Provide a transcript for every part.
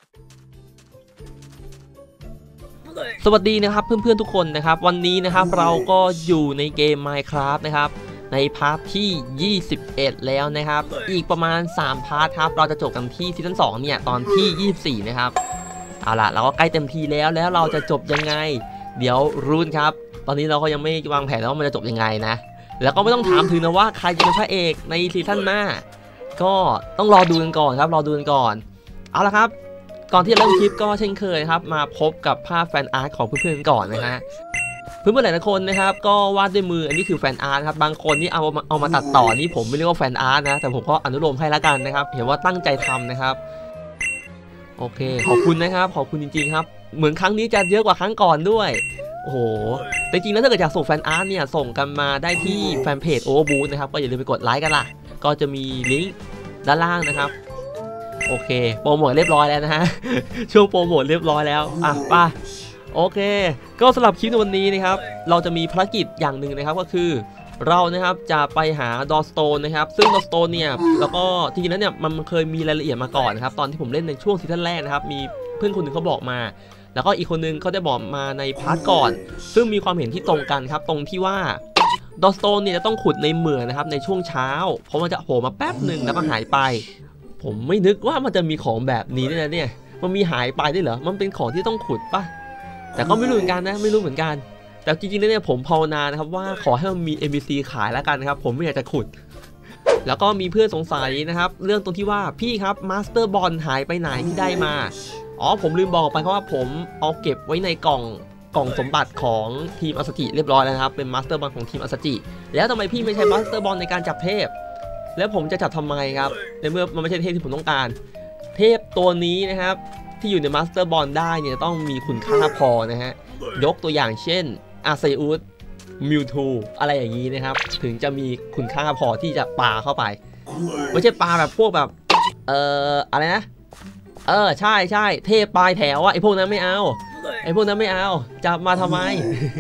สวัสดีนะครับเพื่อนๆทุกคนนะครับวันนี้นะครับเราก็อยู่ในเกม Minecraft นะครับในพาร์ทที่21แล้วนะครับอีกประมาณ3พาร์ทครับเราจะจบกันที่ซีซั่น2เนี่ยตอนที่24นะครับเอาล่ะเราก็ใกล้เต็มทีแล้วเราจะจบยังไงเดี๋ยวรุ้นครับตอนนี้เราก็ยังไม่วางแผนว่ามันจะจบยังไงนะแล้วก็ไม่ต้องถามถึงนะว่าใครจะเป็นพระเอกในซีซั่นหน้าก็ต้องรอดูกันก่อนครับรอดูกันก่อนเอาละครับก่อนที่จะเริ่มคลิปก็เช่นเคยครับมาพบกับภาพแฟนอาร์ตของเพื่อนๆก่อนนะฮะเพื่อนๆหลายๆคนนะครับก็วาดด้วยมืออันนี้คือแฟนอาร์ตครับบางคนนี่เอามาตัดต่อนี่ผมไม่เรียกว่าแฟนอาร์ตนะแต่ผมก็อนุโลมให้ละกันนะครับเห็นว่าตั้งใจทำนะครับโอเคขอบคุณนะครับขอบคุณจริงๆครับเหมือนครั้งนี้จะเยอะกว่าครั้งก่อนด้วยโอ้โหแต่จริงๆแล้วถ้าเกิดอยากส่งแฟนอาร์ตเนี่ยส่งกันมาได้ที่แฟนเพจ Overboot นะครับก็อย่าลืมไปกดไลค์กันล่ะก็จะมีลิงก์ด้านล่างนะครับโอเคโปรโมทเรียบร้อยแล้วนะฮะช่วงโปรโมทเรียบร้อยแล้วอ่ะป่ะโอเคก็สำหรับคลิปในวันนี้นะครับเราจะมีภารกิจอย่างหนึ่งนะครับก็คือเรานะครับจะไปหาดอสโตนนะครับซึ่งดอสโตนเนี่ยแล้วก็จริงๆแล้วเนี่ยมันเคยมีรายละเอียดมาก่อนนะครับตอนที่ผมเล่นในช่วงซีซั่นแรกนะครับมีเพื่อนคนหนึ่งเขาบอกมาแล้วก็อีกคนนึงเขาได้บอกมาในพาร์ทก่อนซึ่งมีความเห็นที่ตรงกันครับตรงที่ว่าดอสโตนเนี่ยจะต้องขุดในเหมืองนะครับในช่วงเช้าเพราะมันจะโผล่มาแป๊บหนึ่งแล้วก็หายไปผมไม่นึกว่ามันจะมีของแบบนี้เนี่ยมันมีหายไปได้เหรอมันเป็นของที่ต้องขุดป่ะแต่ก็ไม่รู้เหมือนกันนะไม่รู้เหมือนกันแต่จริงๆเนี่ยผมภาวนานะครับว่าขอให้มันมี NPC ขายแล้วกันนะครับผมไม่อยากจะขุดแล้วก็มีเพื่อนสงสัยนะครับเรื่องตรงที่ว่าพี่ครับมาสเตอร์บอลหายไปไหนที่ได้มาอ๋อผมลืมบอกไปเพราะว่าผมเอาเก็บไว้ในกล่องสมบัติของทีมอัสจิเรียบร้อยแล้วนะครับเป็นมาสเตอร์บอลของทีมอัสจิแล้วทำไมพี่ไม่ใช้มาสเตอร์บอลในการจับเทพแล้วผมจะจับทำไมครับในเมื่อมันไม่ใช่เทพที่ผมต้องการเทพตัวนี้นะครับที่อยู่ในมาสเตอร์บอลได้เนี่ยต้องมีคุณค่าพอนะฮะยกตัวอย่างเช่นอาเซอุสมิวทูอะไรอย่างนี้นะครับถึงจะมีคุณค่าพอที่จะปาเข้าไปไม่ใช่ปาแบบพวกแบบอะไรนะใช่เทพปลายแถวอะไอพวกนั้นไม่เอาจับมาทำไม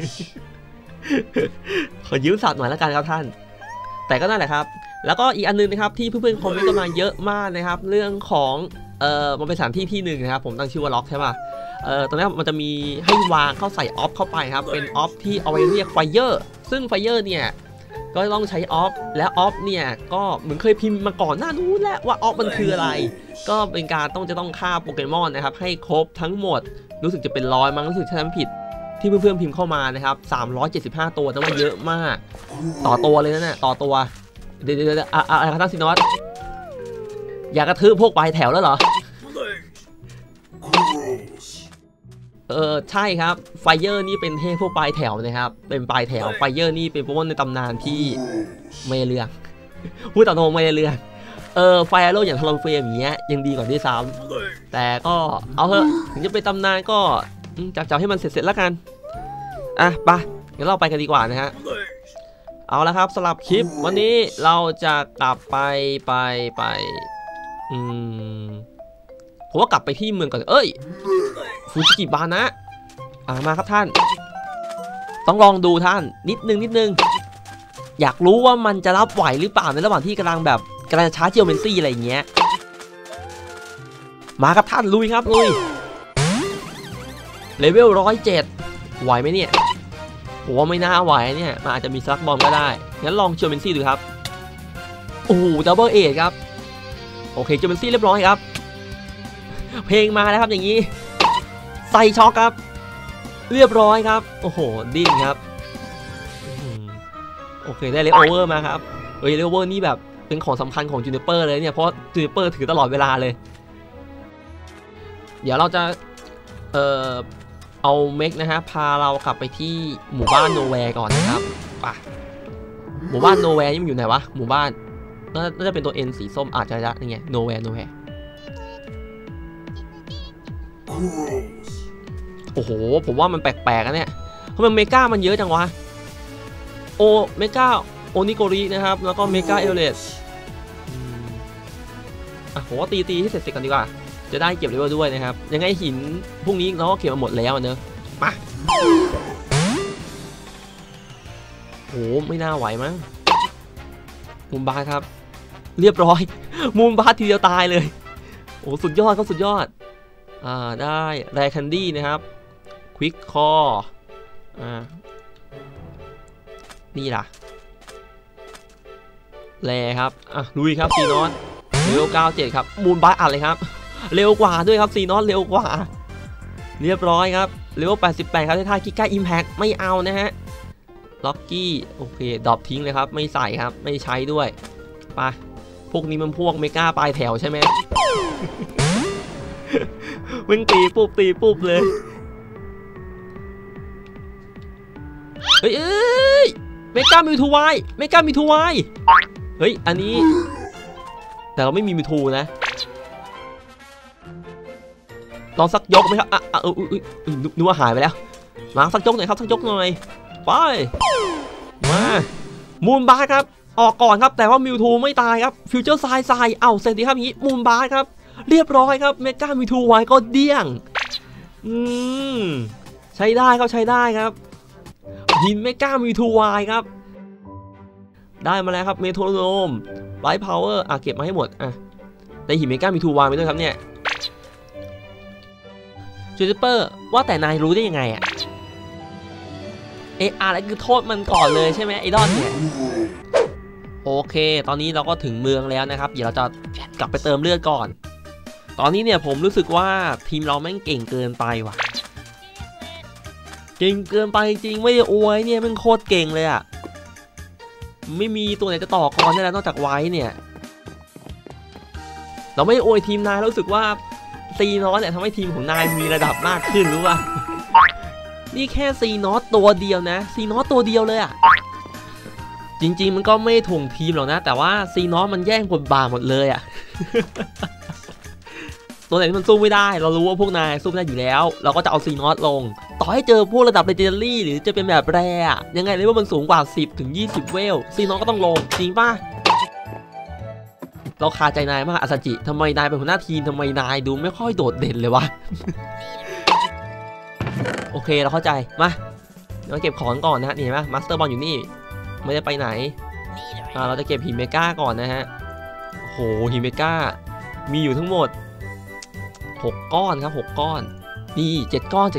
ขอยืมสัตว์หน่อยแล้วกันครับท่านแต่ก็นั่นแหละครับแล้วก็อีกอันนึงนะครับที่เพื่อนๆคอมเมนต์กันมาเยอะมากนะครับเรื่องของมันเป็นสถานที่ที่หนึ่งนะครับผมตั้งชื่อว่าล็อกใช่ป่ะตอนนี้มันจะมีให้วางเข้าใส่ออฟเข้าไปครับเป็นออฟที่เอาไว้เรียกไฟเยอร์ซึ่งไฟเยอร์เนี่ยก็ต้องใช้ออฟและออฟเนี่ยก็เหมือนเคยพิมพ์มาก่อนหน้านู้นแล้วว่าออฟมันคืออะไรก็เป็นการจะต้องฆ่าโปเกมอนนะครับให้ครบทั้งหมดรู้สึกจะเป็น100มั้งรู้สึกถ้าจำไม่ผิดที่เพื่อนๆพิมพ์เข้ามานะครับ375ตัวแต่ว่าเยอะมากต่อตัวเลยนะเนี่ยต่อตัวเดี๋ยวอะไรครับท่านซินอสอยากกระทืบพวกปลายแถวแล้วเหรอใช่ครับไฟเยอร์นี่เป็นเทพพวกปลายแถวนะครับเป็นปลายแถวไฟเยอร์นี่เป็นโปเกมอนในตำนานที่ไม่เลือกพูดต่อตรงไม่เลือกไฟอโร่อย่างทารอนเฟรมอย่างเงี้ยยังดีกว่าที่ซ้ำแต่ก็เอาเถอะถึงจะเป็นตำนานก็จับให้มันเสร็จแล้วกันอ่ะไปงั้นเราไปกันดีกว่านะฮะเอาละครับสำหรับคลิปวันนี้เราจะกลับไปผมว่ากลับไปที่เมืองก่อนฟูจิกิบานะมาครับท่านต้องลองดูท่านนิดนึงอยากรู้ว่ามันจะรับไหวหรือเปล่าในระหว่างที่กำลังจะชาร์จเจียวเมนซี่อะไรอย่างเงี้ยมาครับท่านลุยครับลุยเลเวล107ไหวไหมเนี่ยผมว่าไม่น่าไหวเนี่ยมันอาจจะมีซักบอมก็ได้งั้นลองเจียวเมนซี่ดูครับโอ้โหดับเบิลเอทครับโอเคเจียวเมนซี่เรียบร้อยครับเพลงมาแล้วครับอย่างนี้ใส่ช็อคครับเรียบร้อยครับโอ้โหดิ้นครับโอเคได้เลโอเวอร์มาครับเลโอเวอร์นี่แบบเป็นของสำคัญของจูเนเปอร์เลยเนี่ยเพราะจูเนเปอร์ถือตลอดเวลาเลยเดี๋ยวเราจะเอาเมกนะฮะพาเรากลับไปที่หมู่บ้านโนแวร์ก่อนนะครับป่ะหมู่บ้านโนแวร์นี่มันอยู่ไหนวะหมู่บ้านน่าจะเป็นตัว N สีส้มอาจจะได้นี่ไงโนแวร์โอ้โหผมว่ามันแปลกๆนะเนี่ยเพราะมันเมกามันเยอะจังวะเมกาโอนิโกรินะครับแล้วก็เมกาเอลเลสผมว่าตีให้เสร็จกันดีกว่าจะได้เก็บเลเวลด้วยนะครับยังไงหินพวกนี้เราก็เก็บมาหมดแล้วเนอะมาโอ้ไม่น่าไหวมั้งมูนบาร์ครับเรียบร้อยมูนบาร์ทีเดียวตายเลยโอ้สุดยอดก็สุดยอดได้แรคันดี้นะครับควิกคอนี่ล่ะแรครับลุยครับซีนอสเร็ว97ครับมูลบัสอัดเลยครับเร็วกว่าด้วยครับซีนอสเร็วกว่าเรียบร้อยครับเร็ว88ครับท่าคิก้าอิมแพคไม่เอานะฮะล็อกกี้โอเคดรอปทิ้งเลยครับไม่ใส่ครับไม่ใช้ด้วยไปพวกนี้มันพวกเมกาปลายแถวใช่ไหมวิ่งตีปุ๊บเลยเฮ้ยเมกามิวทูไวเฮ้ยอันนี้แต่เราไม่มีมิวทูนะลองสักยกไหมครับนึกว่าหายไปแล้วมาสักยกหน่อยครับสักยกหน่อยไปมามูนบาร์ครับออกก่อนครับแต่ว่ามิวทูไม่ตายครับฟิวเจอร์ไซด์เสร็จดีครับนี้มูนบาร์ครับเรียบร้อยครับเมกามิวทูไวก็เดี้ยงใช้ได้ครับใช้ได้ครับหินเมกามิวทูไวครับได้มาแล้วครับเมโทรโนมไลท์พาวเวอร์เก็บมาให้หมดได้หินเมกามิวทูไวไปด้วยครับเนี่ยจูเปอร์ว่าแต่นายรู้ได้ยังไงอะไรคือโทษมันก่อนเลยใช่ไหมไอดอลเนี่ยโอเคตอนนี้เราก็ถึงเมืองแล้วนะครับเดี๋ยวเราจะกลับไปเติมเลือดก่อนตอนนี้เนี่ยผมรู้สึกว่าทีมเราแม่งเก่งเกินไปว่ะเก่งเกินไปจริงไม่ได้อวยเนี่ยมันโคตรเก่งเลยไม่มีตัวไหนจะต่อกรได้แล้วนอกจากไว้เนี่ยเราไม่อวยทีมนายรู้สึกว่าซีนอสเนี่ยทำให้ทีมของนายมีระดับมากขึ้นรู้ป่ะนี่แค่ซีนอสตัวเดียวนะซีนอสตัวเดียวเลยจริงๆมันก็ไม่ถ่วงทีมหรอกนะแต่ว่าซีนอสมันแย่งบทบาทหมดเลยตัวไหนที่มันสู้ไม่ได้เรารู้ว่าพวกนายสู้ไม่ได้อยู่แล้วเราก็จะเอาซีนอสลงต่อให้เจอพวกระดับเลเจนดารี่หรือจะเป็นแบบแรยังไงเลยว่ามันสูงกว่า10 ถึง 20เวลซีนอสก็ต้องลงจริงป่ะเราคาใจนายมากอาซาจิทำไมนายเป็นหัวหน้าทีมทำไมนายดูไม่ค่อยโดดเด่นเลยวะ โอเคเราเข้าใจมาเราเก็บของก่อนนะฮะนี่เห็นไหมมาสเตอร์บอลอยู่นี่ไม่ได้ไปไหนเราจะเก็บหินเมก้าก่อนนะฮะโหหินเมก้ามีอยู่ทั้งหมด6ก้อนครับ6ก้อนนี่7ก้อน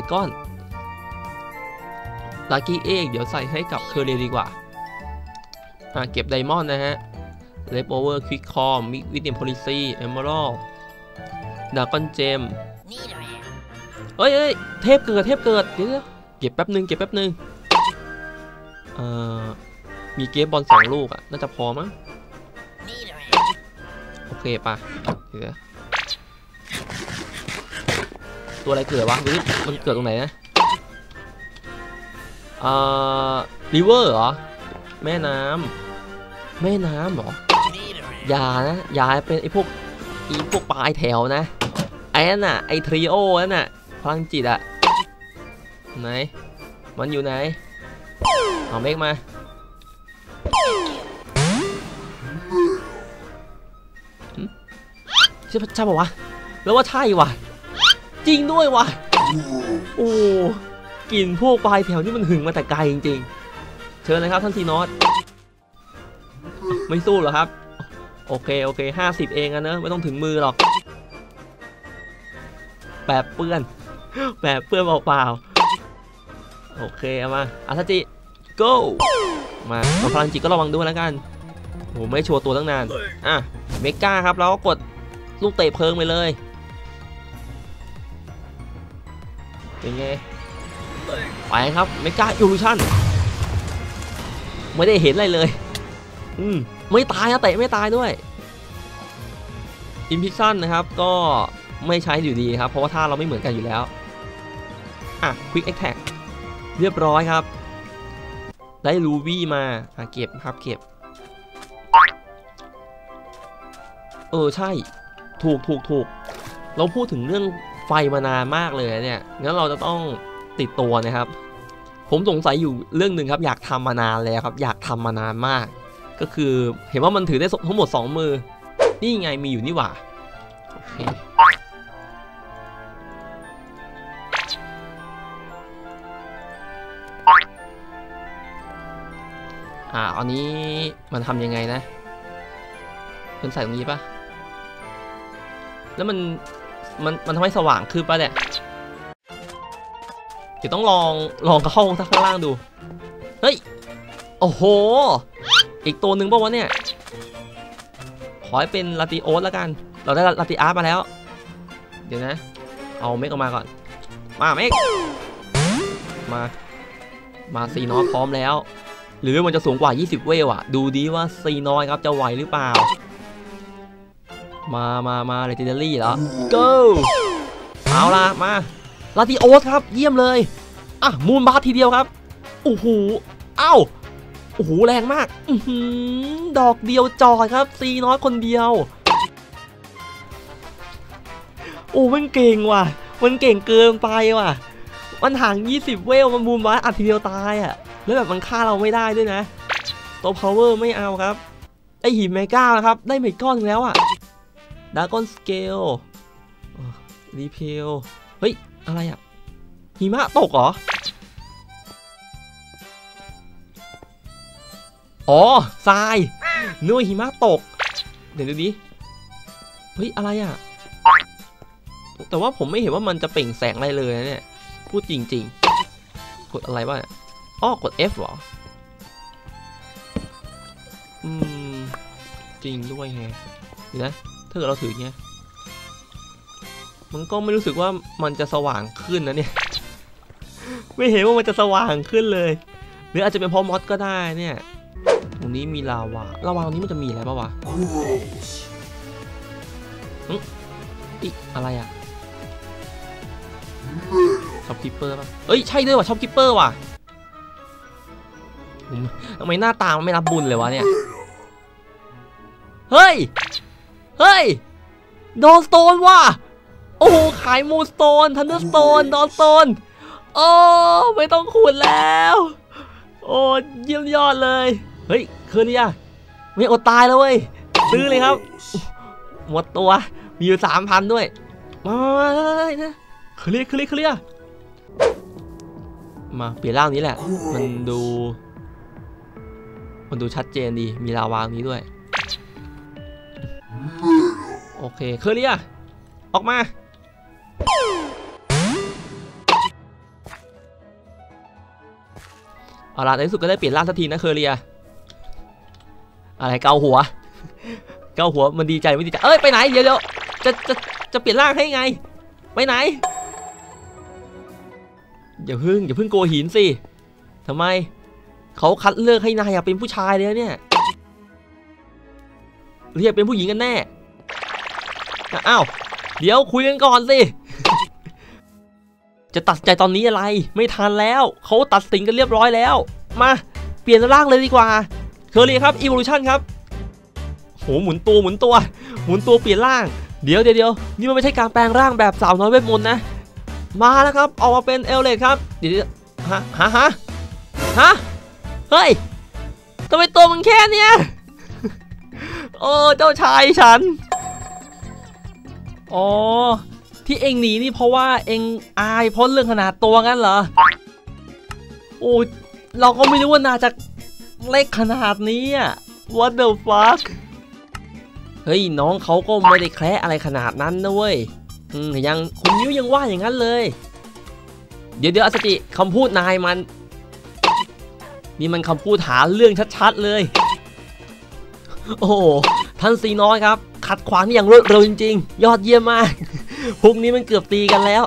ลัคกี้เอ็กเดี๋ยวใส่ให้กับเคอร์เรดีกว่าเก็บไดมอนด์นะฮะเลฟโอเวอร์ควิกคอมวิดเนียมโพลิซีเอเมอรัลดากอนเจมเอ้ยเทพเกิดเดี๋ยวเก็บแป๊บนึงมีเกมบอล2 ลูกน่าจะพอมั้งโอเคป่ะเดี๋ยวตัวอะไรเกิดวะมันเกิดตรงไหนนะริเวอร์เหรอแม่น้ำเหรออย่านะอย่าเป็นไอพวกปลายแถวนะไอ้นั่นน่ะไอทริโอนั่นน่ะพลังจิตไหนมันอยู่ไหนเอาเมกมาใช่ป่าววะแล้วว่าใช่วะจริงด้วยวะโอ้กลิ่นพวกปลายแถวนี่มันหึงมาแต่ไกลจริงๆเชิญเลยครับท่านซีนอสไม่สู้หรอครับโอเค50เองนะไม่ต้องถึงมือหรอกแปะเปื้อนเปล่าโอเคเอามาอาซาจิ go มาพลังจิตก็ระวังด้วยแล้วกันโหไม่ชัวร์ตัวตั้งนานเมกาครับเราก็กดลูกเตะเพลิงไปเลยเป็นไงไปครับเมกาอิลูชั่นไม่ได้เห็นอะไรเลยไม่ตายนะเตะไม่ตายด้วยอิมพิชั่นนะครับก็ไม่ใช้อยู่ดีครับเพราะว่าท่าเราไม่เหมือนกันอยู่แล้วควิกแอคแท็กเรียบร้อยครับได้ลูวี่มาเก็บครับเก็บใช่ถูกเราพูดถึงเรื่องไฟมานานมากเลยเนี่ยงั้นเราจะต้องติดตัวนะครับผมสงสัยอยู่เรื่องหนึ่งครับอยากทำมานานแล้วครับอยากทำมานานมากก็คือเห็นว่ามันถือได้ทั้งหมด2 มือนี่ไงมีอยู่นี่หว่าโอเคอันนี้มันทำยังไงนะมันใส่ตรงนี้ปะแล้วมันมันทำให้สว่างขึ้นป่ะเนี่ยเดี๋ยวต้องลองเข้าข้างล่างดูเฮ้ยโอ้โหอีกตัวหนึ่งป่ะวะเนี่ยขอให้เป็นลาติโอสแล้วกันเราได้ลาติอาร์มาแล้วเดี๋ยวนะเอาเมกออกมาก่อนมาเมกมาซีนอสพร้อมแล้วหรือมันจะสูงกว่า20เวลอะดูดีว่าซีนอสครับจะไหวหรือเปล่ามาเลเจนดารี่เหรอ go เอาละมาลาติโอสครับเยี่ยมเลยอ่ะมูนบาร์ทีเดียวครับโอ้โหเอ้าโอ้โหแรงมากดอกเดียวจอดครับซีนอสคนเดียวโอ้มันเก่งว่ะมันเก่งเกินไปว่ะมันห่าง20เวลมันมูนบาร์อัดทีเดียวตายอ่ะแล้วแบบมันฆ่าเราไม่ได้ด้วยนะตัวพาวเวอร์ไม่เอาครับไอหินเมกานะครับได้เมก้อนแล้วอ่ะดากอนสเกลรีเพลเฮ้ยอะไรอ่ะหิมะตกเหรออ๋อทรายนึกว่าหิมะตกเดี๋ยวดูดิเฮ้ยอะไรอ่ะแต่ว่าผมไม่เห็นว่ามันจะเปล่งแสงอะไรเลยนะเนี่ยพูดจริงๆกดอะไรบ้างอ๋อกด F เหรอจริงด้วยแฮะเดี๋ยวนะถ้าเกิดเราถือเงี้ยมันก็ไม่รู้สึกว่ามันจะสว่างขึ้นนะเนี่ยไม่เห็นว่ามันจะสว่างขึ้นเลยหรืออาจจะเป็นเพราะมอสก็ได้เนี่ยตรงนี้มีลาวาตรงนี้มันจะมีอะไรป่าวะอีอะไรอะช็อปคิปเปอร์ป่ะเอ้ยใช่ด้วยว่ะช็อปคิปเปอร์ว่ะทำไมหน้าตามันไม่รับบุญเลยวะเนี่ยเฮ้ยดอนสโตนว่ะโอ้โหขายมูนสโตนทันเดอร์สโตนดอนสโตนโอ้ไม่ต้องขุดแล้วโอ้เยี่ยมยอดเลยเฮ้ยคืนนี้อะไม่อดตายแล้วเว้ยซื้อเลยครับหมดตัวมีอยู่ 3,000 ด้วยมานะเคลียร์มาเปลี่ยนร่างนี้แหละมันดูชัดเจนดีมีลาวานี้ด้วยโอเคเคลียร์ออกมาเอาล่ะในที่สุดก็ได้เปลี่ยนร่างสักทีนะเคลียร์อะไรเกาหัวมันดีใจไม่ดีใจเอ้ยไปไหนเดี๋ยวจะเปลี่ยนร่างให้ไงไปไหนอย่าเพิ่งโกหินสิทำไมเขาคัดเลือกให้นายอยากเป็นผู้ชายเลยเนี่ยเรียกเป็นผู้หญิงกันแน่อ้าวเดี๋ยวคุยกันก่อนสิจะตัดใจตอนนี้อะไรไม่ทันแล้วเขาตัดสินกันเรียบร้อยแล้วมาเปลี่ยนร่างเลยดีกว่าเคอรี่ครับ Evolution ครับโหหมุนตัวเปลี่ยนร่างเดี๋ยวนี่มันไม่ใช่การแปลงร่างแบบสาวน้อยเวทมนต์นะมาแล้วครับออกมาเป็นเอลเลดครับเดี๋ยวฮะเฮ้ยทำไมตัวมึงแค่เนี้ยโอ้เจ้าชายฉันอ๋อที่เองหนีนี่เพราะว่าเองอายเพราะเรื่องขนาดตัวงั้นเหรอโอ้เราก็ไม่รู้ว่านาจะเล็กขนาดนี้อ่ะ What the fuck เฮ้ยน้องเขาก็ไม่ได้แคร์อะไรขนาดนั้นนะเว้ยยังคุณนิ้วยังว่าอย่างนั้นเลยเดี๋ยวอาสจิคำพูดนายมันนี่มันคำพูดหาเรื่องชัดๆเลยโอ้โหท่านซีน้อยครับขัดขวางนี่อย่างรวดเร็วจริงๆยอดเยี่ยมมากพวกนี้มันเกือบตีกันแล้ว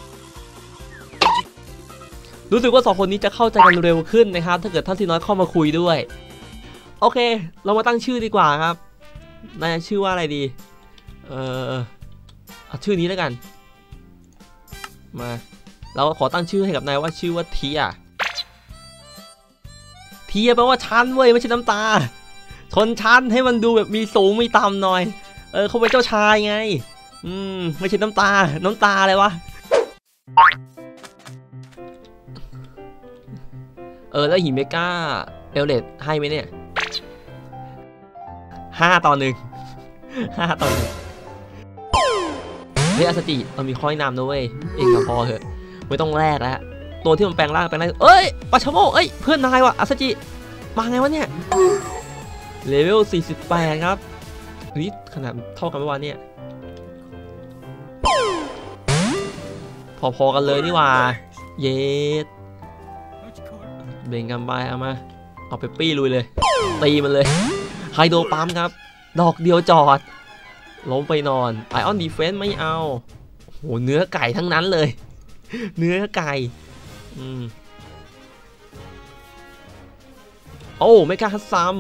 รู้สึกว่า2คนนี้จะเข้าใจกันเร็วขึ้นนะครับถ้าเกิดท่านซีน้อยเข้ามาคุยด้วยโอเคเรามาตั้งชื่อดีกว่าครับนายชื่อว่าอะไรดีเอาชื่อนี้แล้วกันมาเราขอตั้งชื่อให้กับนายว่าชื่อว่าเทียแปลว่าชั้นเว้ยไม่ใช่น้ำตาชนชั้นให้มันดูแบบมีสูงมีต่ำหน่อยเขาเป็นเจ้าชายไงไม่ใช่น้ำตาอะไรวะแล้วหิเมกาเอลเลดให้ไหมเนี่ย5 ต่อ 1เฮ้ยอาสจิเรามีข้อยนำนะเว้ยเองก็พอเถอะไม่ต้องแลกแล้วตัวที่มันแปลงร่างเอ้ยปาชโมเพื่อนนายว่ะอาสจิมาไงวะเนี่ยเลเวล48ครับนี่ขนาดเท่ากันเมื่อวานเนี่ยพอๆกันเลยนี่หว่าเยสเบ่งกันไปเอาเปปปี้ลุยเลยตีมันเลยไฮโดรปั๊มครับดอกเดียวจอดล้มไปนอนไอออนดีเฟนส์ไม่เอาโหเนื้อไก่ทั้งนั้นเลยเนื้อไก่โอ้ไม่กล้าฮัตซัม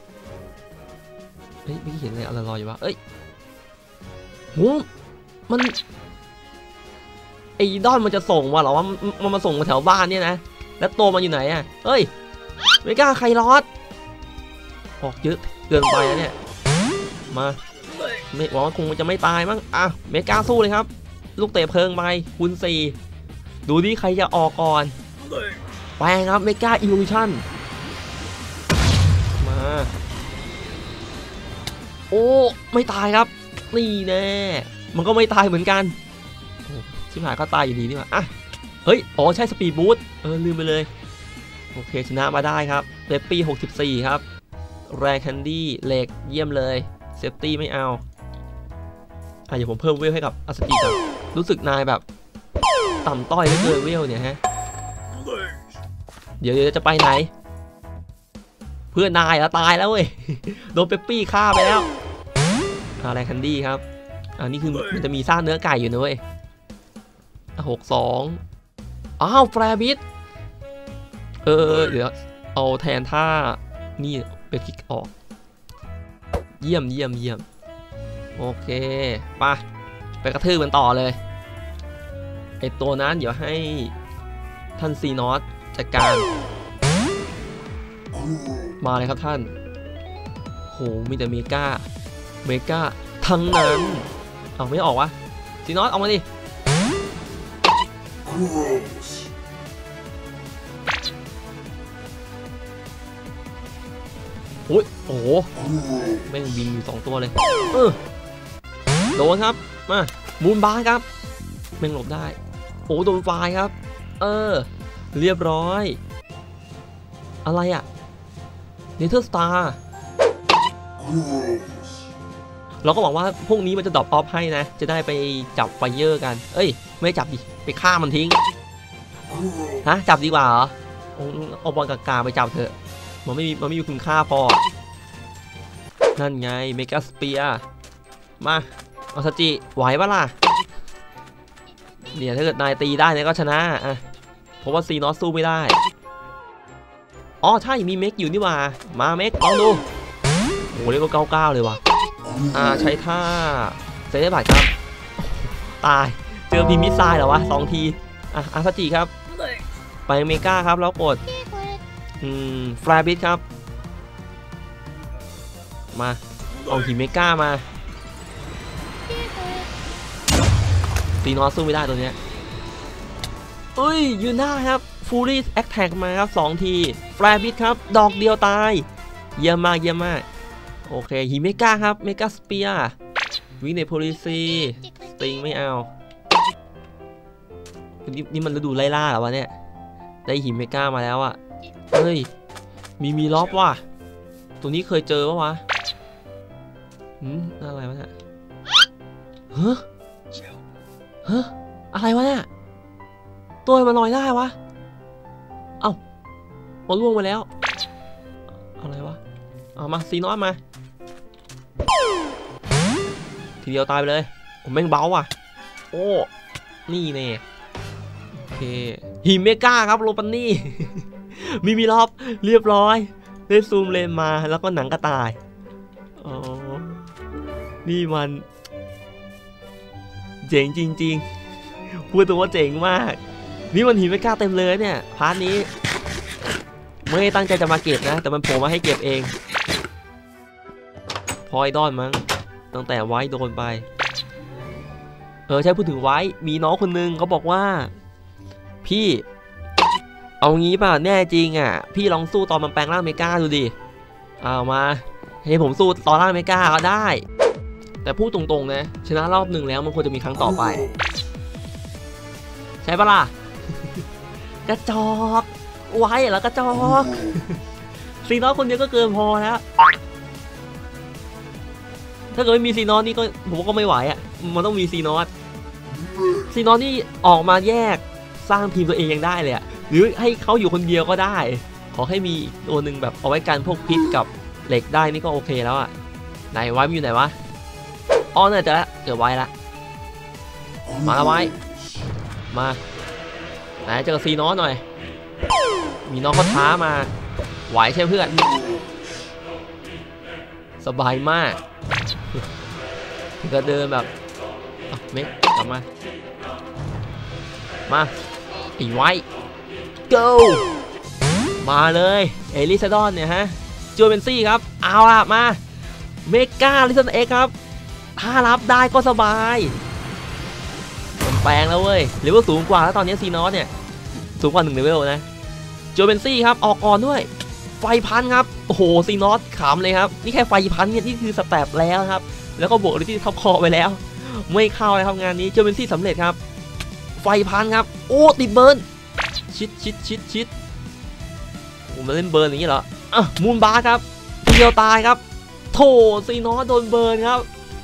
เฮ้ยไม่เห็นอะไรลอยอยู่วะเอ้ยโหมันไอ้ดอนมันจะส่งมาหรอว่ามันมาส่งมาแถวบ้านเนี่ยนะแล้วตัวมันอยู่ไหนอ่ะเฮ้ยไม่กล้าใครรอดออกเยอะเกินไปนะเนี่ยมาไม่หวังว่าคงจะไม่ตายมั้งอ่ะเมกาสู้เลยครับลูกเตะเพลิงไปคูณ4ดูดิใครจะออกก่อนแปลงครับเมกาอิลูชันมาโอ้ไม่ตายครับนี่แน่มันก็ไม่ตายเหมือนกันชิบหายก็ตายอยู่ดีนี่หว่าอ่ะเฮ้ยอ๋อใช่สปีดบูทลืมไปเลยโอเคชนะมาได้ครับเรปปี้64ครับแรร์แคนดี้เหล็กเยี่ยมเลยเซฟตี้ไม่เอาเดี๋ยวผมเพิ่มเวลให้กับอาสกิก่อนรู้สึกนายแบบต่ำต้อยเหลือเกินเวลเนี่ยฮะเดี๋ยวจะไปไหนเพื่อนนายแล้วตายแล้วเว้ยโดนเปปปี้ฆ่าไปแล้วอะไรแคนดี้ครับนี่คือมันจะมีซากเนื้อไก่อยู่นะเว้ย62อ้าวแฟร์บิทเดี๋ยวเอาแทนท่านี่เป็นคลิกออกเยี่ยมโอเคไปกระทืบมันต่อเลยไอตัวนั้นเดี๋ยวให้ท่านซีนอสจัดการมาเลยครับท่านโหมีแต่เมกาทั้งนั้นเอาไม่ออกวะซีนอสเอามาดิโอ้โหแม่งบินอยู่2ตัวเลยโดนครับมามูนบาร์ครับแม่งหลบได้โอ้โดนไฟครับเรียบร้อยอะไรอะเนเธอร์สตาร์เราก็หวังว่าพวกนี้มันจะดรอปออฟให้นะจะได้ไปจับไฟเยอร์กันไม่จับดิไปฆ่ามันทิ้งฮะจับดีกว่าเหรอเอาบอลกาไปจับเถอะมันไม่มีคุณค่าพอนั่นไงเมกาสเปียร์มาอาซาจิไหวปะล่ะเนี่ยถ้าเกิดนายตีได้เนี่ยก็ชนะเพราะว่าซีนอสสู้ไม่ได้อ๋อใช่มีเมกอยู่นี่ว่ามาเมกลองดูโอ้เรียกว่า99เลยว่ะใช้ท่าเซเลบัตครับตายเจอพีมิสไซล์เหรอวะ2 ทีอาซาจิครับไปเมกาครับแล้วกดแฟร์บิทครับมาเอาหิมเมกามาซีนอสสู้ไม่ได้ตัวเนี้ยยืนหน้าครับฟูรี่แอคแท็กมาครับ2 ทีแฟร์บิทครับดอกเดียวตายเยี่ยมมากโอเคหิมเมกาครับเมกาสเปียร์วิ่งในโพลิซีสติงไม่เอานี่มันฤดูไล่ล่าเหรอวะเนี่ยได้หิมเมกามาแล้วมีล็อบว่ะตัวนี้เคยเจอปะวะอะไรวะเนี่ยอะไรวะเนี่ยตัวมันลอยได้วะมันล่วงไปแล้วอะไรวะเอามาซีนอสมาทีเดียวตายไปเลยผมแม่งเบาว่ะโอ้นี่เน่โอเคหิมเมกาครับโรปันนี่มีล็อบเรียบร้อยได้ซูมเลนมาแล้วก็หนังกระต่ายนี่มันเจ๋งจริงๆพูดตัวว่าเจ๋งมากนี่มันหิมเมกาเต็มเลยเนี่ยพาร์ทนี้ไม่ตั้งใจจะมาเก็บนะแต่มันโผล่มาให้เก็บเองพอไอดอนมั้งตั้งแต่ไว้โดนไปใช่พูดถึงไว้มีน้องคนนึงเขาบอกว่าพี่เอางี้ป่ะแน่จริงพี่ลองสู้ตอนมันแปลงร่างเมกาดูดิเอามาให้ผมสู้ตอนร่างเมกาก็ได้แต่พูดตรงๆนะชนะรอบหนึ่งแล้วมันควรจะมีครั้งต่อไปใช่ปะล่ะกระจอกไว้แล้วกระจอกซีนอสคนเดียวก็เกินพอแล้วถ้าเกิดไม่มีซีนอสนี่ก็ผมก็ไม่ไหวมันต้องมีซีนอสซีนอนนี่ออกมาแยกสร้างทีมตัวเองยังได้เลยอะหรือให้เขาอยู่คนเดียวก็ได้ขอให้มีตัวหนึ่งแบบเอาไว้กันพวกพิษกับเหล็กได้นี่ก็โอเคแล้วอะไหนไว้มันอยู่ไหนวะอ๋อเนี่ยเจอไว้ละมาละไว้มาไหนเจอซีนอนหน่อยมีน้องเขาท้ามาไหวใช่เพื่อนสบายมากก็เดินแบบเมฆกลับมาอีไว้ go มาเลยเอลิซาดอนเนี่ยฮะจูเบนซี่ครับเอาล่ะมาเมกาลิซันเอ็กครับถ้ารับได้ก็สบายแปลงแล้วเว้ยเลเวลสูงกว่าแล้วตอนนี้ซีนอสเนี่ยสูงกว่า1เลเวลนะจูเบนซี่ครับออกก่อนด้วยไฟพันครับโอ้โหซีนอสขำเลยครับนี่แค่ไฟพันเนี่ยนี่คือสแตปแล้วครับแล้วก็บวกลิที่ท็อปคอไปแล้วไม่เข้าเลยครับงานนี้จูเบนซี่สำเร็จครับไฟพันครับโอ้ติดเบิร์นชิดผมมาเล่นเบิร์นอย่างนี้เหรอมูนบาร์ครับทีเดียวตายครับโถซีนอสโดนเบิร์นครับ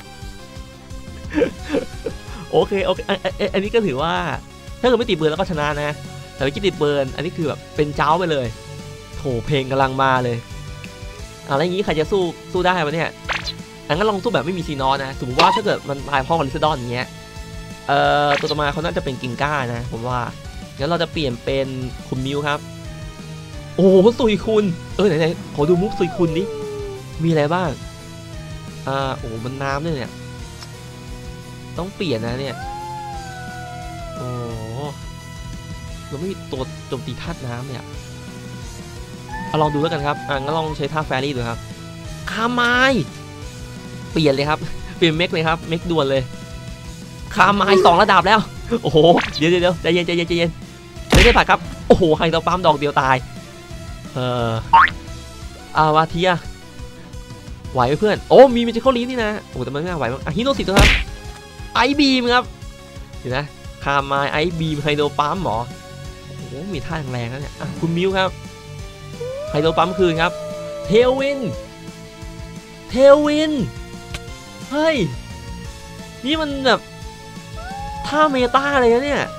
โอเคอันนี้ก็ถือว่าถ้าเกิดไม่ติดเบิร์นแล้วก็ชนะนะแต่ไม่ติดเบิร์นอันนี้คือแบบเป็นเจ้าไปเลยโถเพลงกำลังมาเลยอะไรอย่างนี้ใครจะสู้ได้วะเนี่ยงั้นลองสู้แบบไม่มีซีนอสนะสมมติว่าถ้าเกิดมันตายพ่อของลิซาดอนอย่างเงี้ยตัวต่อมาเขาน่าจะเป็นกิงก้านะผมว่างั้นเราจะเปลี่ยนเป็นคุณมิวครับโอ้โหซุยคุณไหนขอดูมุกซุยคุณดิมีอะไรบ้างโอ้มันน้ำด้วยเนี่ยต้องเปลี่ยนนะเนี่ยโอ้เราไม่มีตัวโจมตีธาตุน้ำเนี่ยลองดูแล้วกันครับงั้นลองใช้ท่าแฟรี่ดูครับคาไมเปลี่ยนเลยครับเปลี่ยนเมกเลยครับเมกด่วนเลยคาไม2ระดับแล้วโอ้โหเดี๋ยวใจเย็นไม่ได้ผ่านครับโอ้โหใครตัวปั๊มดอกเดียวตายาวาเทียไหวไหมเพื่อนโอ้มีเมจิคอลลีนี่นะโอ้แต่มันไม่ไหวมั้งฮิโนสิตัวครับไอบีมครับเห็นนะคาไมไอบีมไฮโดรปั๊มหรอโอ้โหมีท่าแรงๆแล้วเนี่ยคุณมิวครับไฮโดรปั๊มคืนครับเทลวินเฮ้ยนี่มันแบบท่าเมตาเลยนะเนี่ย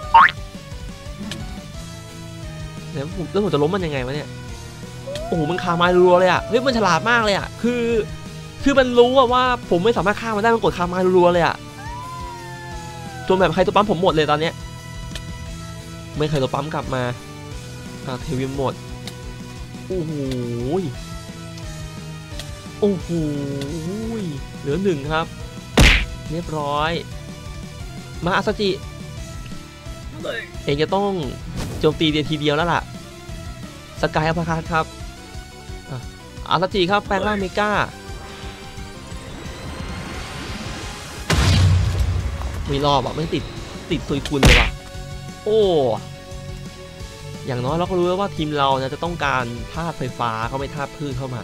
แล้วผมจะล้มมันยังไงวะเนี่ยโอ้โหมันคาไมรัวเลยอ่ะเฮ้ยมันฉลาดมากเลยอ่ะคือมันรู้ว่าผมไม่สามารถฆ่ามันได้มันกดคาไมรัวเลยอ่ะจนแบบใครตัวปั๊มผมหมดเลยตอนเนี้ยไม่ใครตัวปั๊มกลับมาเทวิมหมดโอ้โหเหลือ1ครับเรียบร้อยมาอาซาจิเองจะต้องโจมตีทีเดียวแล้วล่ะสกายอัปคาร์ครับอาซาจิครับแปลงร่างเมกาไม่รอบอ่ะไม่ติดซุยคุณเลยว่ะโอ้อย่างน้อยเราก็รู้แล้วว่าทีมเราจะต้องการธาตุไฟฟ้าเขาไม่ธาตุพืชเข้ามา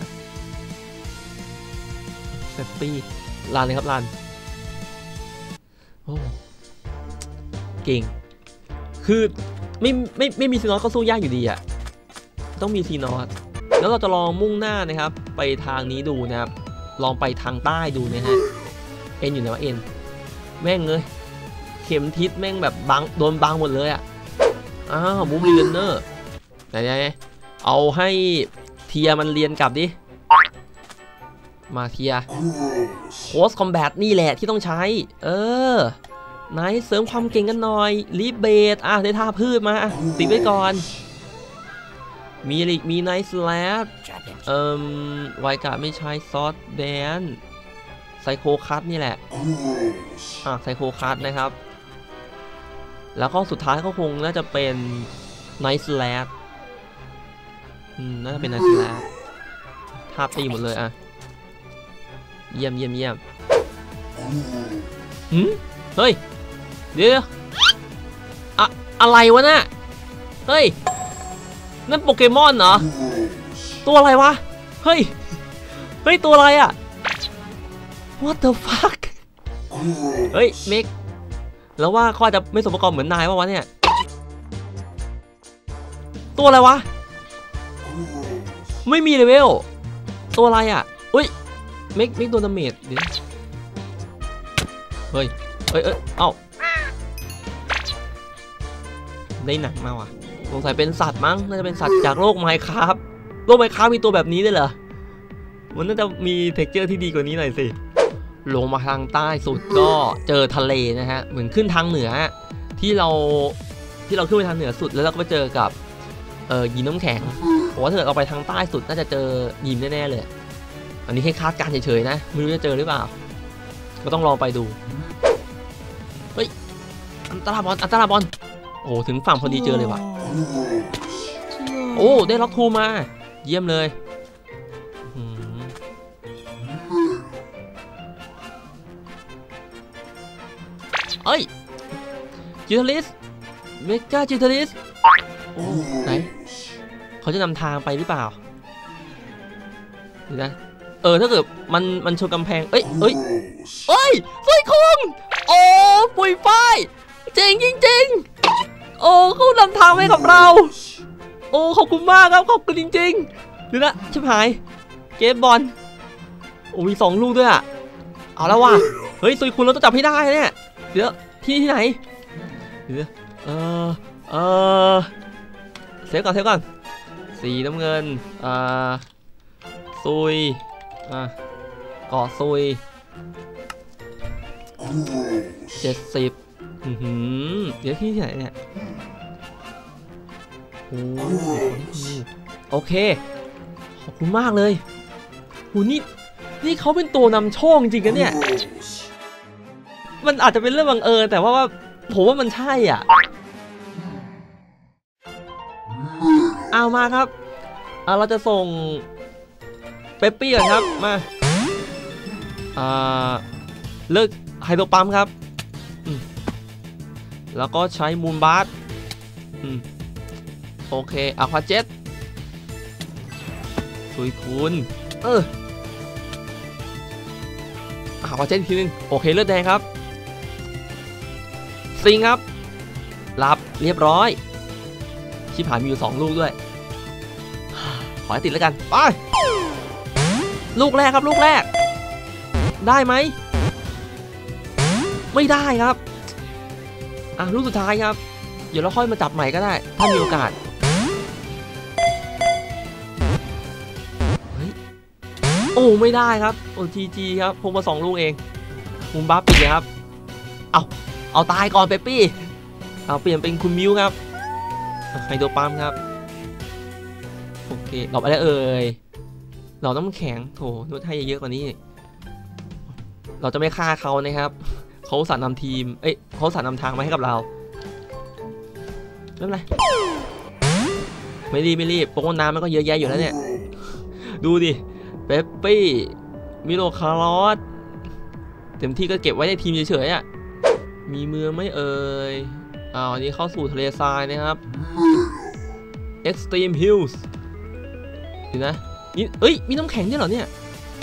เซฟปี้รันเลยครับรันโอ้เก่งคือไม่มีซีนอสก็สู้ยากอยู่ดีอ่ะต้องมีซีนอสแล้วเราจะลองมุ่งหน้านะครับไปทางนี้ดูนะครับลองไปทางใต้ดูนะฮะเอ็นอยู่ไหนวะเอ็นแม่งเลยเข็มทิศแม่งแบบบังโดนบังหมดเลยอ่ะมูฟเรียนเนอร์ไหนเอาให้เทียมันเรียนกลับดิมาเทียโคสคอมแบทนี่แหละที่ต้องใช้ไหนเสริมความเก่งกันหน่อยรีเบทได้ท่าพืชมาติดไว้ก่อนมีไนท์แลบไวกาไม่ใช้ซอสแดนไซโคคัสนี่แหละไซโคคัสนะครับแล้วก็สุดท้ายก็คงน่าจะเป็นไนท์แลบน่าจะเป็นไนท์แลบท่าตีหมดเลยเยี่ยมเฮ้ยเดี๋ยวอะไรวะน่ะเฮ้ยนั่นโปเกมอนเหรอตัวอะไรวะเฮ้ยตัวอะไรอ่ะ What the fuck เฮ้ยเมกแล้วว่าเขาจะไม่สมประกอบเหมือนนายป่าวะเนี่ยตัวอะไรวะไม่มีเลเวลตัวอะไรอ่ะอุ้ยเมกโดนดาเมจดิเฮ้ยเอ้าได้หนังมาว่ะสงสัยเป็นสัตว์มั้งน่าจะเป็นสัตว์จากโลกไมน์คราฟโลกไมน์คราฟมีตัวแบบนี้ด้วยเหรอมันน่าจะมีเท็กเจอร์ที่ดีกว่านี้หน่อยสิลงมาทางใต้สุดก็เจอทะเลนะฮะเหมือนขึ้นทางเหนือที่เราขึ้นไปทางเหนือสุดแล้วเราก็ไปเจอกับยิมน้ำแข็งผมว่าถ้าเกิดเราไปทางใต้สุดน่าจะเจอยิมแน่ๆเลยอันนี้แค่คาดการณ์เฉยๆนะไม่รู้จะเจอหรือเปล่าก็ต้องลองไปดูเฮ้ยอันตราบอลโอ้ถึงฝั่งพอดีเจอเลยว่ะโอ้ได้ล็อกทูมาเยี่ยมเลยเอ้ยจิทาลิสเมกาจิทาลิสโอ้ไหนเขาจะนำทางไปหรือเปล่าดูนะถ้าเกิดมันชนกำแพงเอ้ยสวยคงโอ้ปุยฝ้ายเจ๋งจริงๆโอ้เขานำทางให้กับเราโอ้ขอบคุณมากครับขอบคุณจริงๆดูนะชิบหายเกมบอลโอ้มี2 ลูกด้วยอ่ะเอาแล้วว่ะเฮ้ยสวยคุณเราต้องจับให้ได้เนี่ยเดี๋ยวที่ไหนเดี๋ยวเซฟก่อนสีน้ำเงินซุยเกาะซุย70เดี๋ยวที่ไหนเนี่ยโอเคขอบคุณมากเลยหูนี่เขาเป็นตัวนำโชคจริงๆกันเนี่ยมันอาจจะเป็นเรื่องบังเอิญแต่ว่าผมว่ามันใช่อ่ะเอามาครับเราจะส่งเปปปี้ก่อนครับมาเลิกไฮโดรปั๊มครับแล้วก็ใช้มูนบาร์โอเคอะควาเจ็ตสุยคุณอะควาเจ็ตอีกทีนึงโอเคเลือดแดงครับซิงครับรับเรียบร้อยชิบหายมีอยู่2 ลูกด้วยขอให้ติดแล้วกันไปลูกแรกครับลูกแรกได้ไหมไม่ได้ครับลูกสุดท้ายครับเดี๋ยวเราค่อยมาจับใหม่ก็ได้ถ้ามีโอกาสโอ้ไม่ได้ครับโอ้จีครับพงมา2 ลูกเองมุมบัฟปิดเลยครับเอาตายก่อนเปปปี้เปลี่ยนเป็นคุณมิวครับไฮโดรปั๊มครับโอเคดอกอะไรเราต้องแข็งโถนวดให้เยอะกว่านี้เราจะไม่ฆ่าเขานะครับเขาสั่นนำทีมเขาสั่นนำทางมาให้กับเราไม่เป็นไรไม่รีบโปรน้ำมันก็เยอะแยะอยู่แล้วเนี่ยดูดิเปปปี้มิโลคาร์ลอสเต็มที่ก็เก็บไว้ในทีมเฉยๆมีเมืองไม่อันนี้เข้าสู่ทะเลทรายนะครับ Extreme Hills เห็นนะนี่มีน้ำแข็งด้วยเหรอเนี่ย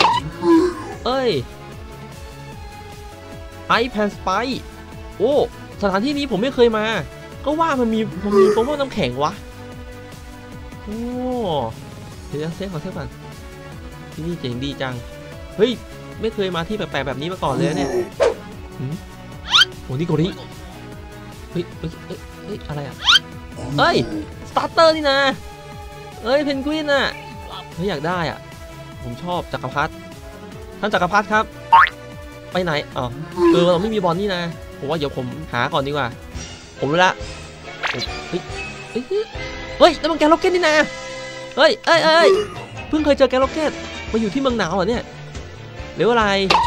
ไอแพนสไปโอ้สถานที่นี้ผมไม่เคยมาก็ว่ามันมีโฟมน้ำแข็งวะโอ้เดี๋ยวเซฟก่อนที่นี่เจ๋งดีจังเฮ้ยไม่เคยมาที่แปลกๆแบบนี้มาก่อนเลยเนี่ยโอ้นี่โกริเฮ้ยอะไรอ่ะสตาร์เตอร์นี่นะเพนกวินน่ะอยากได้อ่ะผมชอบจักรพรรดิท่านจักรพรรดิครับไปไหนเราไม่มีบอลนี่นะผมว่าเดี๋ยวผมหาก่อนดีกว่าผมรู้ละเฮ้ยนั่นมันแกนล็อกเก็ตนี่นะเฮ้ยเพิ่งเคยเจอแกนล็อกเก็ตมาอยู่ที่เมืองหนาวเหรอเนี่ยหรืออะไร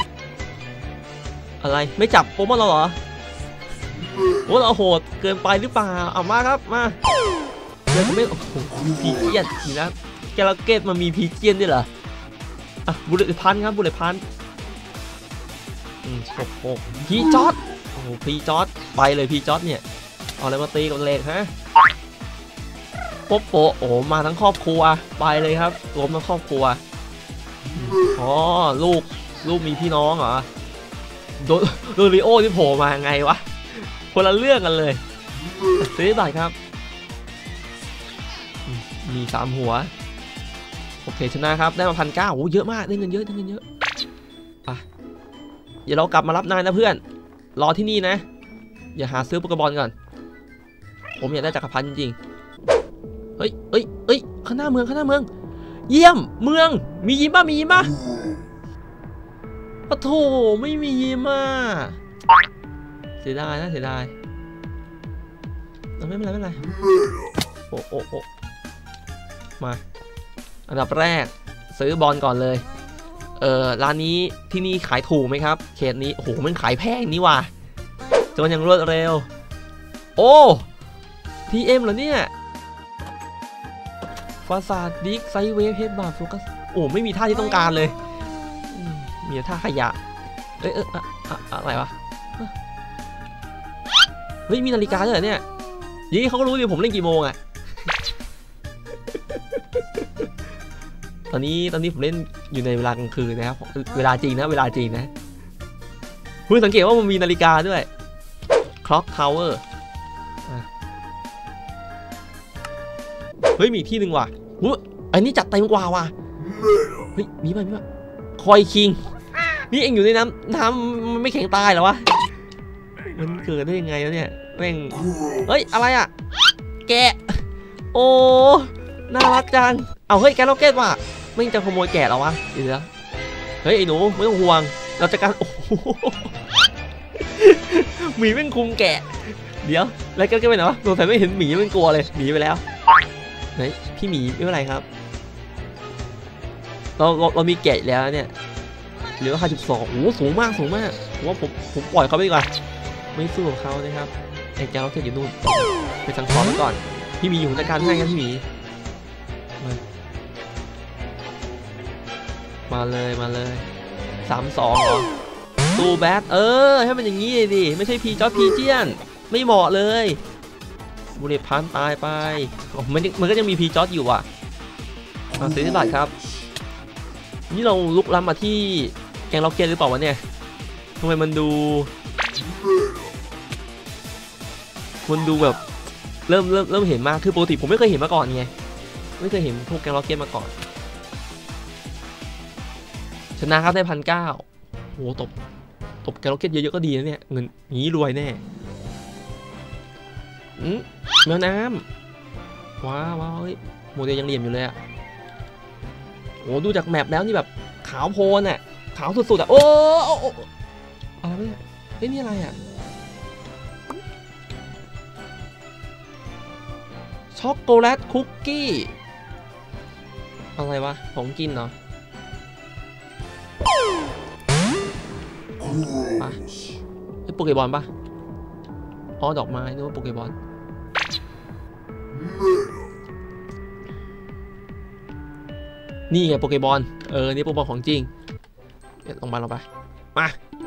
ไม่จับโปเกมอนเราเหรอโอ้เราโหดเกินไปหรือเปล่าเอามาครับมาเดี๋ยวผมไม่พีเจียนนี่นะแกลเกตมันมีพีเจียนด้วยเหรอบุลเลตพันครับบุลเลตพันโอ้พีจอดโอ้พีจอดไปเลยพีจอดเนี่ยเอาอะไรมาตีกับเลกฮะโปโอ้มาทั้งครอบครัวไปเลยครับรวมทั้งครอบครัวลูกมีพี่น้องเหรอโดริโอที่โผล่มาไงวะคนละเรื่องกันเลยซื้อบัตรครับมี3 หัวโอเคชนะครับได้มา1,900โอ้เยอะมากได้เงินเยอะไปเดี๋ยวเรากลับมารับนายนะเพื่อนรอที่นี่นะอย่าหาซื้อโปเกมอนก่อนผมอยากได้จักรพรรดิจริงๆเฮ้ยข้างหน้าเมืองเยี่ยมเมืองมียิ้มป่ะปะโถไม่มียิ้มอ่ะเสียดายนะเสียดายไม่เป็นไรโอ้มาอันดับแรกซื้อบอลก่อนเลยร้านนี้ที่นี่ขายถูกไหมครับเขตนี้โอ้โหมันขายแพงนี่ว่ะจนอย่างรวดเร็วโอ้TM เหรอเนี่ยฟาซาดดิกไซเวฟเฮดบาร์โฟกัสโอ้ไม่มีท่าที่ต้องการเลยมีท่าขยะอะไรวะเฮ้ยมีนาฬิกาด้วยเหรอเนี่ยยี่เขาก็รู้ดิผมเล่นกี่โมงอะตอนนี้ผมเล่นอยู่ในเวลากลางคืนนะครับเวลาจริงนะคุณสังเกตว่ามันมีนาฬิกาด้วย Clock Tower เฮ้ยมีที่หนึ่งว่ะอันนี้จัดเต็มกว่าว่ะเฮ้ยมีป่ะคอยคิงนี่เองอยู่ในน้ำมันไม่แข็งตายเหรอวะมันเกิดได้ยังไงแล้วเนี่ยแม่งเฮ้ยอะไรอ่ะแกะโอ้น่ารักจังเอาเฮ้ยแกล็อกเก็ตว่ะไม่จะขโมยแกะเหรอวะเดี๋ยวเฮ้ยไอ้หนูไม่ต้องห่วงเราจะการโอ้หมีแม่งคุมแกะเดี๋ยวแล้วก็ไปไหนวะสงสัยไม่เห็นหมีมันกลัวเลยหนีไปแล้วไหนพี่หมีไม่เป็นไรครับเรามีแกะแล้วเนี่ยเหลือ52โอ้สูงมากผมว่าผมปล่อยเขาไปดีกว่าไม่สู้กับเขานะครับไอ้แกล็อกเก็ตอยู่นู่นไปสั่งสอนก่อนพี่หมีอยู่ในการให้กันพี่หมีมาเลย32เหรอตูแบทให้มันอย่างนี้เลยดิไม่ใช่พีจอร์พีเจียนไม่เหมาะเลยบุเรพันตายไปมันก็ยังมีพีจอร์อยู่อ่ะเซนติบัตครับนี่เราลุกล้ำมาที่แกงล็อกเก็ตหรือเปล่าวะเนี่ยทำไมมันดูแบบเริ่มเห็นมากคือปกติผมไม่เคยเห็นมาก่อนไงไม่เคยเห็นพวกแกงล็อกเก็ตมาก่อนชนะครับได้1,900โหตบแกงล็อกเก็ตเยอะๆก็ดีนะเนี่ยเงินงี้รวยแน่แมวน้ำว้าวเฮ้ยโมเดลยังเหลี่ยมอยู่เลยอะโอ้ดูจากแมปแล้วนี่แบบขาวโพลนอะขาวสุดๆอะโอ้อะไรเนี่ยเฮ้ยนี่อะไรอะช็อกโกแลตคุกกี้อะไรวะของกินเนาะปะโปเกบอลปะอ๋อดอกไม้นึกว่าโปเกบอลนี่ไงโปเกบอลนี่โปเกบอลของจริงเดี๋ยวลงไปมา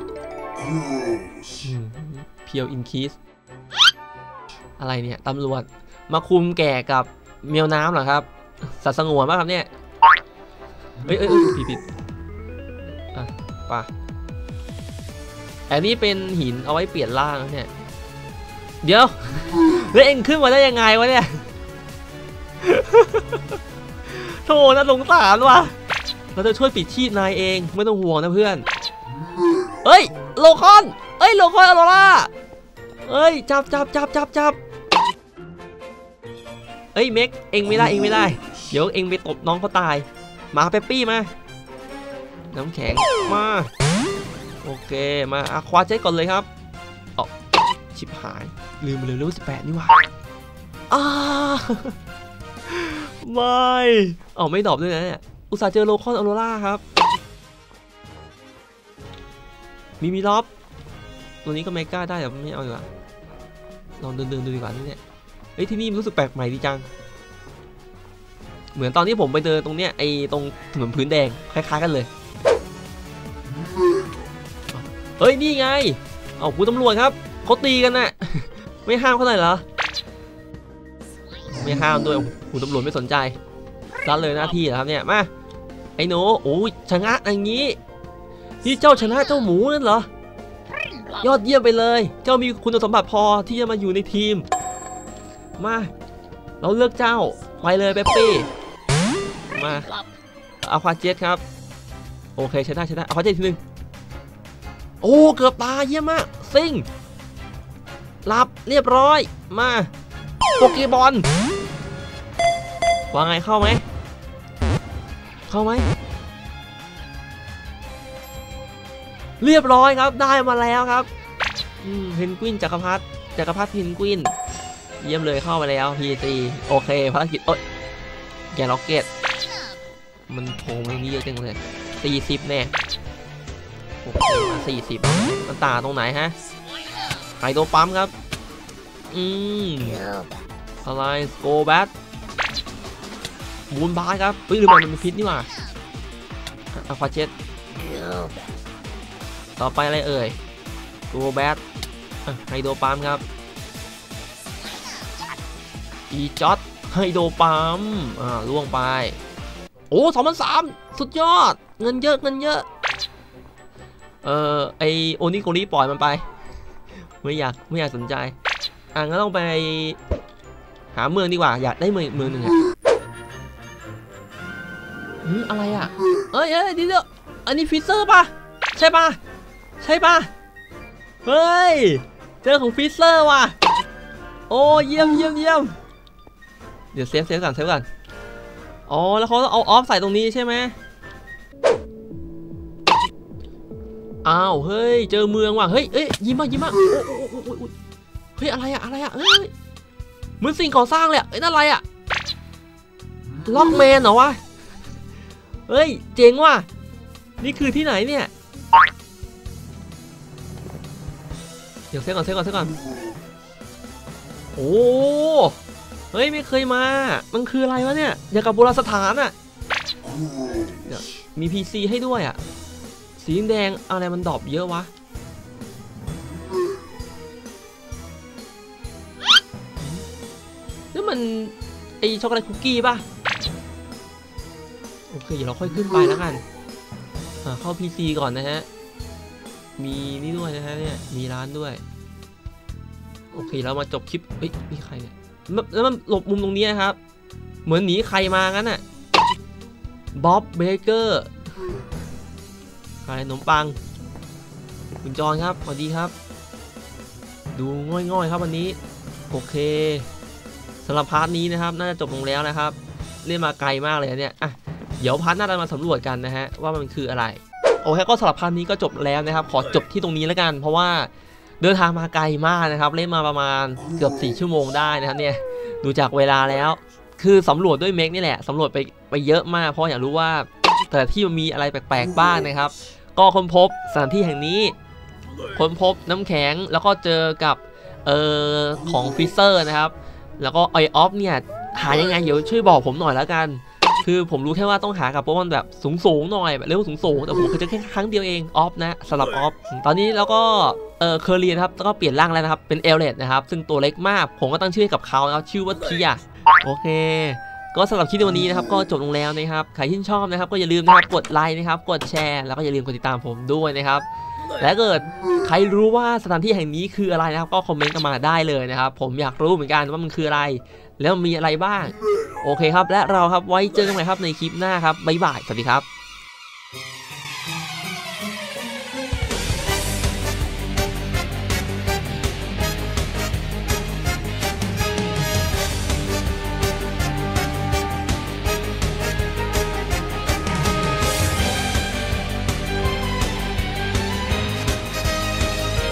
เพียวอินคีสอะไรเนี่ยตำรวจมาคุมแก่กับแมวน้ำเหรอครับสัตว์สงวนป่ะครับเนี่ยผิดป่ะอันนี้เป็นหินเอาไว้เปลี่ยนร่างเนี่ยเดี๋ยวแล้วเอ็งขึ้นมาได้ยังไงวะเนี่ยโธ่น่าสงสารว่ะเราจะช่วยปิดชีพนายเองไม่ต้องห่วงนะเพื่อนโลคอนออโรราจับเม็กเอ็งไม่ได้เดี๋ยวเอ็งไปตบน้องเขาตายมาเปปปี้มาน้ำแข็งมาโอเคมาคว้าเจ๊ก่อนเลยครับชิบหายลืมไปเลยเลเวล18นี่หว่าไม่ดรอปด้วยนะเนี่ยอุตส่าห์เจอโลคอนออโรราครับมีล็อบตัวนี้ก็เมกาได้แต่ไม่เอาดีกว่าลองเดินดูดีกว่านี่เนี่ยที่นี่รู้สึกแปลกใหม่ดีจังเหมือนตอนที่ผมไปเดินตรงเนี้ยตรงถนนพื้นแดงคล้ายๆกันเลยนี่ไงคุณตำรวจครับเขาตีกันน่ะไม่ห้ามเขาหน่อยเหรอไม่ห้ามด้วยคุณตำรวจไม่สนใจรัดเลยหน้าที่เหรอครับเนี่ยมาไอ้หนูชนะอย่างนี้ที่เจ้าชนะเจ้าหมูนั่นเหรอยอดเยี่ยมไปเลยเจ้ามีคุณสมบัติพอที่จะมาอยู่ในทีมมาเราเลือกเจ้าไปเลยเปปปี้มาเอาควาเจ็ตครับโอเคใช้ได้เอาควาเจ็ตทีนึงเกือบตายเยี่ยมมากซิงหลับเรียบร้อยมาโปเกบอลว่าไงเข้าไหมเรียบร้อยครับได้มาแล้วครับเพนกวินจักรพรรดิเพนกวินเยี่ยมเลยเข้ามาแล้ว PG โอเคภารกิจแกล็อกเก็ตมันโผล่ในนี้เยอะจังเลย40แน่โอเคมา40มันต่างตรงไหนฮะไข่ตัวปั๊มครับอะไรโกแบทมูนบาร์ครับหรือมันเป็นพิษนี่หว่าอะควาเจ็ตต่อไปอะไรเอ่ยโกแบทไฮโดปั๊มครับอีจ็อตไฮโดปั๊มล่วงไปโอ้2003สุดยอดเงินเยอะไอโอนิโกริปล่อยมันไปไม่อยากสนใจงั้นต้องไปหาเมืองดีกว่าอยากได้เมืองหนึ่งอะไรเอ้ยเดี๋ยวอันนี้ฟิเซอร์ป่ะใช่ป่ะเฮ้ยเจอของฟิเซอร์ว่ะโอ้เยี่ยมเดี๋ยวเซฟก่อนอ๋อแล้วเขาเอาออฟใส่ตรงนี้ใช่ไหมอ้าวเฮ้ยเจอเมืองว่ะเฮ้ยยิ้มมากเฮ้ยอะไรเฮ้ยเหมือนสิ่งก่อสร้างเลยนั่นอะไรล็อกแมนเหรอวะเฮ้ยเจ๋งว่ะนี่คือที่ไหนเนี่ยเดี๋ยวเซฟก่อนโอ้เฮ้ยไม่เคยมามันคืออะไรวะเนี่ยอย่างกับโบราณสถานมี PC ให้ด้วยสีแดงอะไรมันดรอปเยอะวะนี่มันไอช็อกโกแลตคุกกี้ป่ะโอเคเดี๋ยวเราค่อยขึ้นไปแล้วกันเข้า PC ก่อนนะฮะมีนี่ด้วยนะฮะเนี่ยมีร้านด้วยโอเคเรามาจบคลิปนี่ใครเนี่ยแล้วมันหลบมุมตรงนี้นะครับเหมือนหนีใครมางั้นบ๊อบเบเกอร์ขายขนมปังคุณจอนครับสวัสดีครับดูง่อยครับวันนี้โอเคสำหรับพาร์ทนี้นะครับน่าจะจบลงแล้วนะครับเล่นมาไกลมากเลยเนี่ยเดี๋ยวพาร์ทหน้าเรามาสำรวจกันนะฮะว่ามันคืออะไรโอเคก็สำหรับพาร์ทนี้ก็จบแล้วนะครับขอจบที่ตรงนี้แล้วกันเพราะว่าเดินทางมาไกลมากนะครับเล่นมาประมาณเกือบ4 ชั่วโมงได้นะครับเนี่ยดูจากเวลาแล้วคือสำรวจด้วยเมกนี่แหละสำรวจไปเยอะมากเพราะอยากรู้ว่าแต่ที่มันมีอะไรแปลกๆบ้างนะครับก็ค้นพบสถานที่แห่งนี้ค้นพบน้ำแข็งแล้วก็เจอกับของฟิเซอร์นะครับแล้วก็ไอออฟเนี่ยหายังไงเดี๋ยวช่วยบอกผมหน่อยแล้วกันคือผมรู้แค่ว่าต้องหากับพวกมันแบบสูงหน่อยแบบเลเวลสูงแต่ผมเคยเจอแค่ครั้งเดียวเองออฟนะสำหรับออฟตอนนี้แล้วก็เคอร์เรียนครับแล้วก็เปลี่ยนร่างแล้วนะครับเป็นเอลเลดนะครับซึ่งตัวเล็กมากผมก็ตั้งชื่อให้กับเขานะครับชื่อว่าเทียโอเคก็สำหรับคลิปในวันนี้นะครับก็จบลงแล้วนะครับใครที่ชอบนะครับก็อย่าลืมนะครับกดไลค์นะครับกดแชร์แล้วก็อย่าลืมกดติดตามผมด้วยนะครับและเกิดใครรู้ว่าสถานที่แห่งนี้คืออะไรนะครับก็คอมเมนต์กันมาได้เลยนะครับผมอยากรู้เหมือนกันว่ามันคืออะไรแล้วมีอะไรบ้างโอเคครับและเราครับไว้เจอกันใหม่ครับในคลิปหน้าครับบ๊ายบายสวัสดีครับ